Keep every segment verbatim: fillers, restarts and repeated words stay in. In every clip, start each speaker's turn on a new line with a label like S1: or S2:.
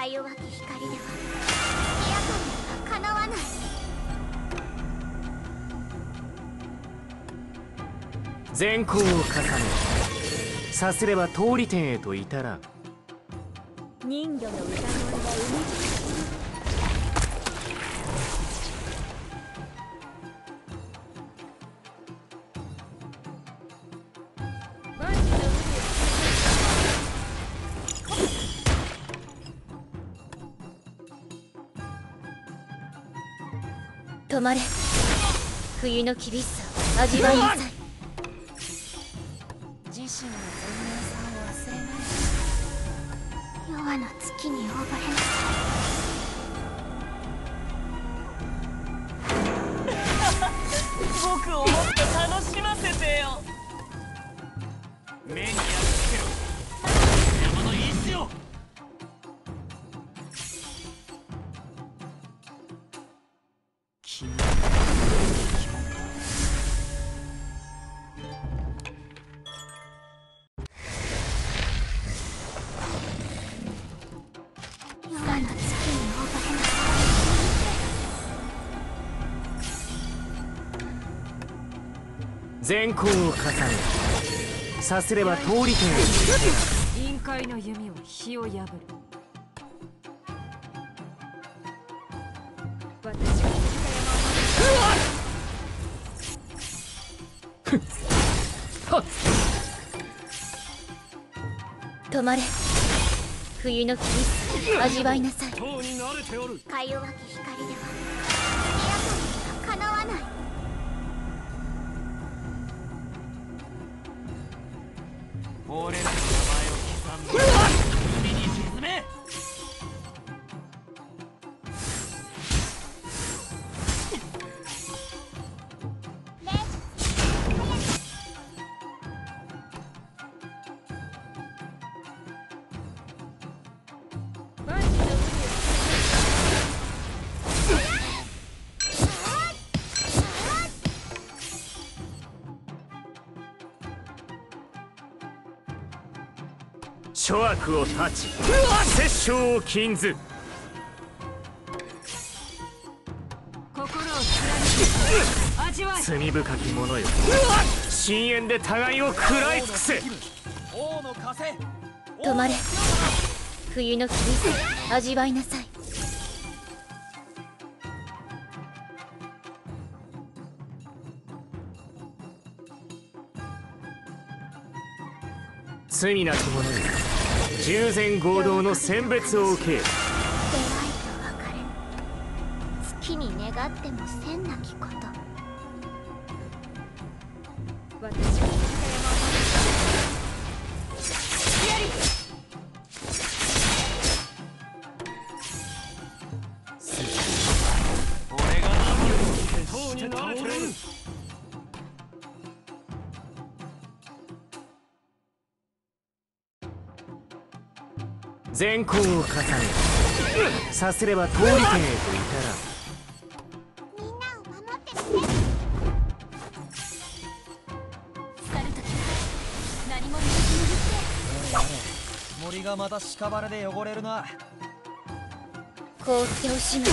S1: か弱き光ではエアトンはかなわない。
S2: 善行を重ね、さすれば通り天へと至らん。
S1: 人魚の歌声は海。止まれ。冬の厳しさ味わいなさい。自身の存命さを忘れない。夜の月に溺れなさい。
S3: 僕をもっと楽しませてよ。目に焼き付けろ山の石を。
S2: 善行を重ね、さすれば通り天へと至らん。
S4: 臨界の弓は火を破る。私が
S1: 止まれ。冬の厳しさ味わいなさい。
S3: 塔に慣れておる。
S1: か弱き光ではエアトンはかなわない。
S3: 俺らの名前を刻んで海に沈め。
S2: 諸悪を断ち、殺生を禁ず。
S4: 心を貫き味わい。
S2: 罪深き者よ、深淵で互いを食らい尽くせ。
S3: 王の風。
S1: 止まれ。冬の厳しさ味わいなさい。
S2: 罪なき者よ、従前合同の選別を受けよ。
S1: 出会いと別れ、月に願ってもせんなきこと。
S4: 私が北山をやり。
S3: 俺が守る。塔に慣れておる。
S2: 善行を重ね、さすれば通り天へと至らん。
S1: みんなを守ってくれ。去るとき何も言う気に言って。
S3: 森がまた屍で汚れるな。
S1: 凍っておしまい。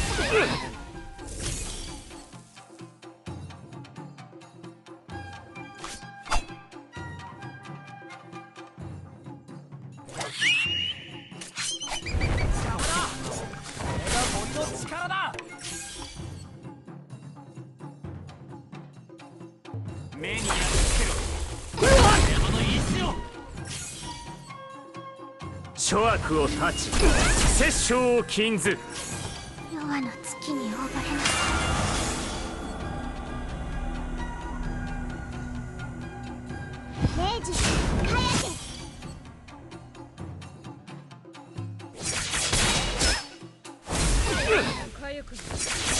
S3: 力だ。目に焼き付けろ山の石を。
S2: 諸悪を断ち、殺生を禁ず。
S1: 夜の月に溺れなさい。明治早け。
S4: かゆくなる。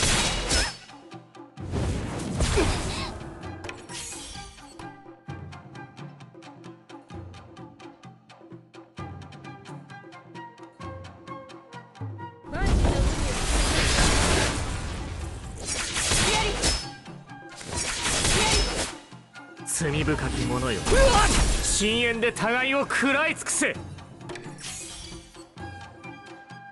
S2: 罪深き者よ、深淵で互いを食らい尽くせ。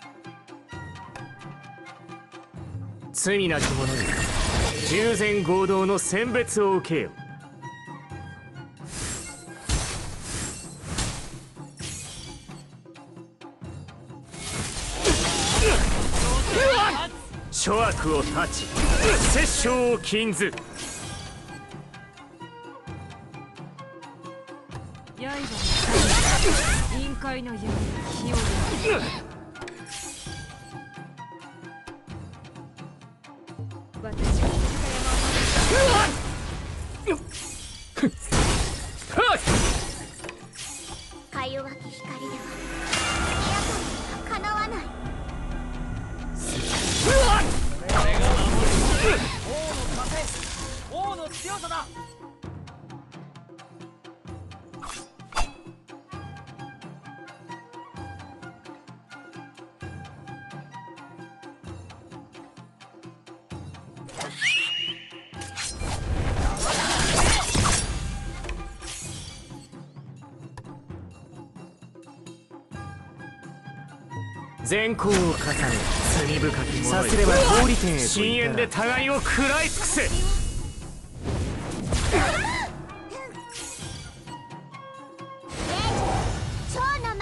S2: 罪なき者に従前合同の選別を受けよ。諸悪を断ち殺生を禁ず。
S4: 刃の委員会のように火を入れる。私は
S1: か弱き光ではエアコンにはかなわない。
S3: 王の強さだ。
S2: 善行を重ね罪深き者さすれば通り天へと深淵で互いを食らい尽くせ。
S1: 蝶の舞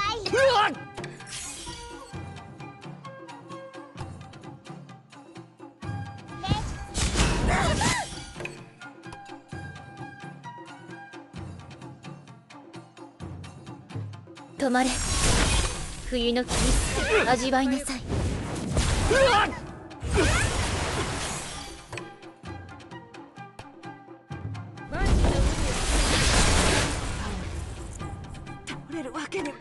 S1: 止まれ。冬の霧味わいなさい。
S4: 万事の海を倒れるわけには。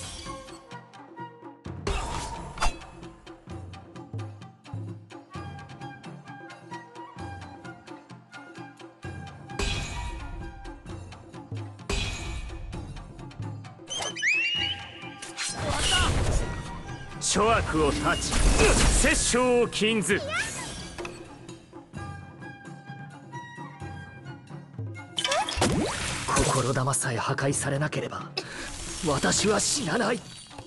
S2: 諸悪を断ち殺生を禁ず。心玉さえ破壊されなければ私は死なない。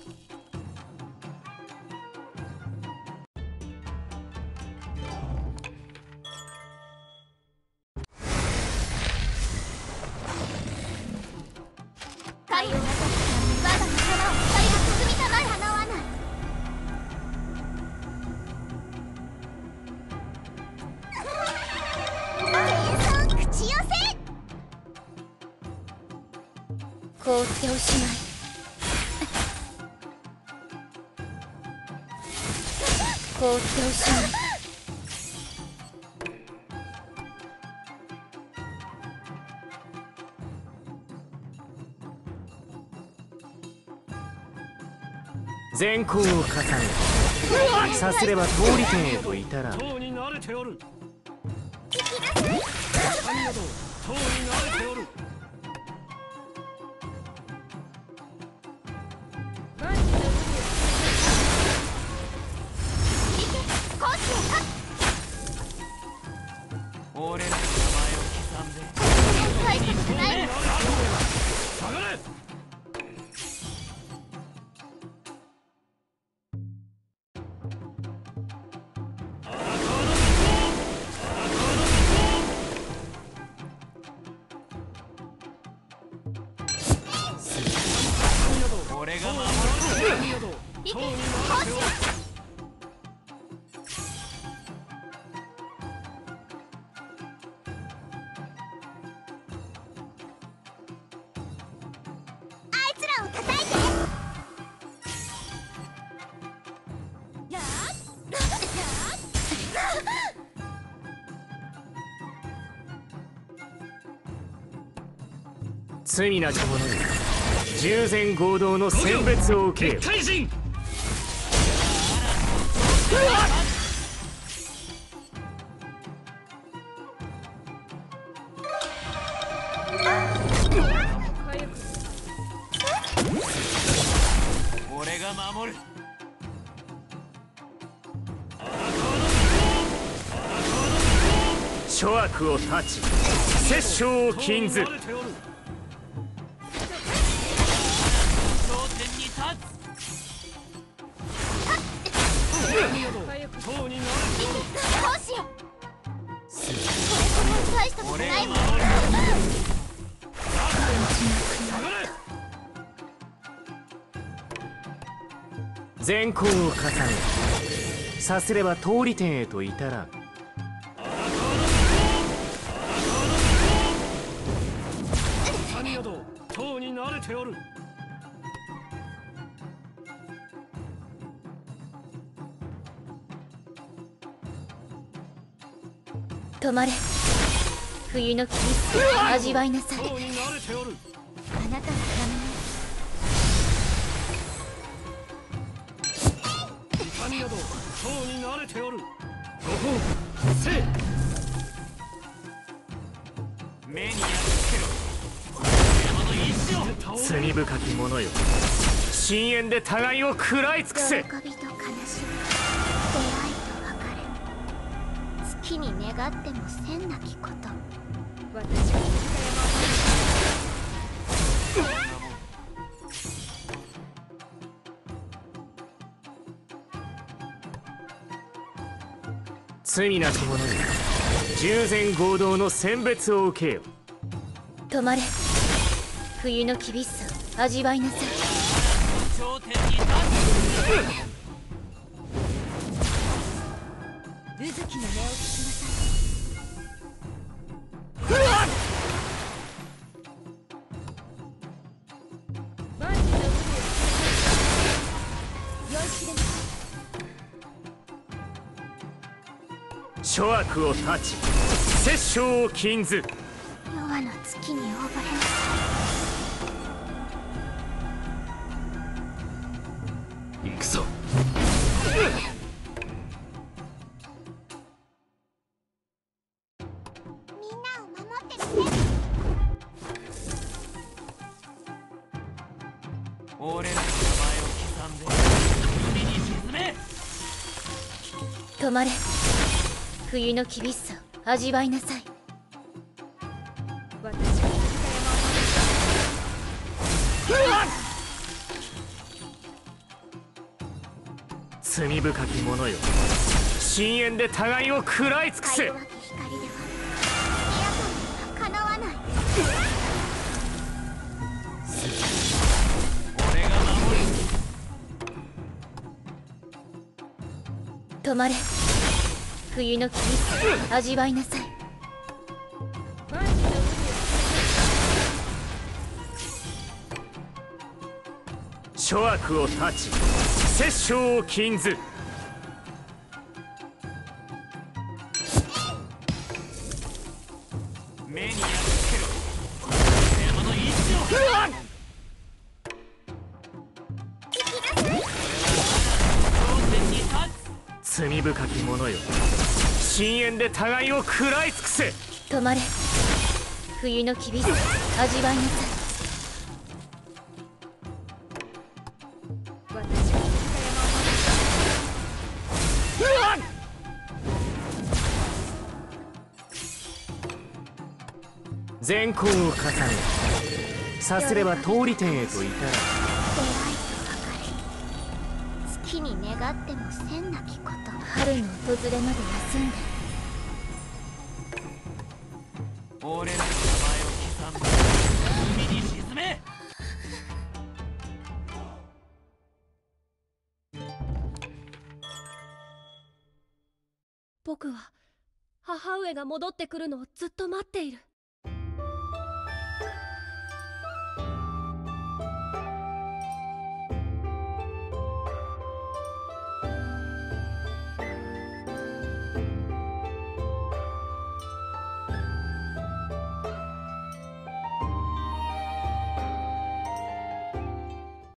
S1: 太陽なさ我が仲間を光が進みたまえ。かなわない。口寄せ凍っておしまい。凍っておしまい。
S2: 善行を重ねさすれば通り天へと至らん。
S3: 塔に慣れておる。
S1: 引きなさい。
S3: 神など塔に慣れておる。
S4: 万事の海を
S1: 行けコースへか。
S3: 俺らの名前を刻んで
S1: 大したことない。
S3: 下がれ。俺が守る。
S1: 行けコースへ。あいつらを叩いて。や
S2: 罪なき者に従前合同の選別を受けよ。
S3: 大人。俺が守る。
S2: 諸悪を断ち殺生を禁ず。
S3: 頂点に立つ。塔に慣れて
S1: うしよう。これこれ大したことないもん。
S2: 善行を重ね、さすれば通り天へと至らん。
S3: 神宿塔に慣れておる。
S1: 止まれ。冬の厳しさを味わいなさい。
S3: 塔に慣れておる。
S1: あなたはダメね。
S3: 神宿塔に慣れておる。ごほうせい。目に焼き付けろ。山の石を
S2: 罪深き者よ、深淵で互いを食らい尽く
S1: 喜
S2: せ。
S1: びと悲しみ、出会いと別れ、月に願ってもせんなきこと。
S4: 私は
S2: 罪なき者よ、従前合同の選別を受けよ。
S1: 止まれ。冬の厳しさを味わいなさい。
S3: 頂点に立つ。
S1: ルズキの音を聞きなさい。
S4: 万事の海を
S1: 酔いしれなさい。
S2: 諸悪を断ち、殺生を禁ず。
S1: 夜和の月に溺れなさ
S2: 行くぞ。
S1: い。みんなを守ってくれ。
S3: 俺らの名前を刻んで海に沈め。
S1: 止まれ。冬の厳しさを味わいなさい。
S4: 私は
S2: 罪深き者よ、深淵で互いを食らい尽くせ。
S1: か弱き光ではエアトンにはかなわない。
S3: 俺が守る。
S1: 止まれ。冬の厳しさを味わいなさい。
S4: 万事の海を
S2: 諸悪を断ち、殺生を禁ず。
S3: 目に焼き付けろ。山の石を。頂点に立つ。
S2: 罪深き者よ、深淵で互いを食らい尽くせ。
S1: 止まれ。冬の厳しさを味わいなさい。
S4: 私は
S2: 善行を重ね、さすれば通り天へと至らん。
S1: 出会いと別れ、月に願ってもせんなきこと。春の訪れまで休んで。
S3: 俺らの名前を刻んで海に沈め。
S5: 僕は母上が戻ってくるのをずっと待っている。